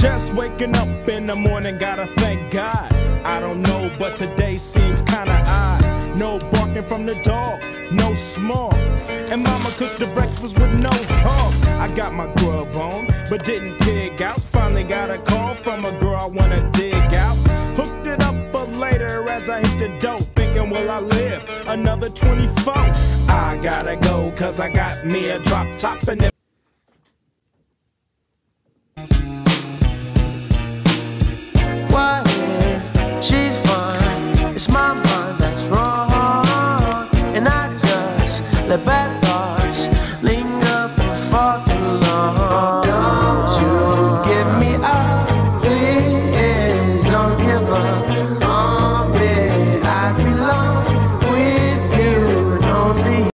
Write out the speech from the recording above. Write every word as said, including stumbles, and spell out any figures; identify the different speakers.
Speaker 1: Just waking up in the morning, gotta thank God. I don't know, but today seems kinda odd. No barking from the dog, no small. And mama cooked the breakfast with no hog. I got my grub on, but didn't pig out. Finally got a call from a girl I wanna dig out. Hooked it up for later as I hit the dope. Thinking, will I live another twenty-four? I gotta go, cause I got me a drop top and